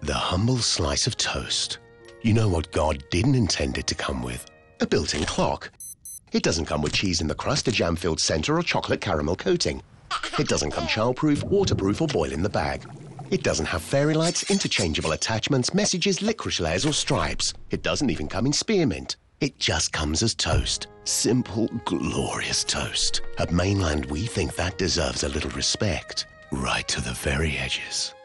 The humble slice of toast. You know what God didn't intend it to come with? A built-in clock. It doesn't come with cheese in the crust, a jam-filled center, or chocolate caramel coating. It doesn't come child-proof, waterproof, or boil in the bag. It doesn't have fairy lights, interchangeable attachments, messages, licorice layers, or stripes. It doesn't even come in spearmint. It just comes as toast. Simple, glorious toast. At Mainland, we think that deserves a little respect. Right to the very edges.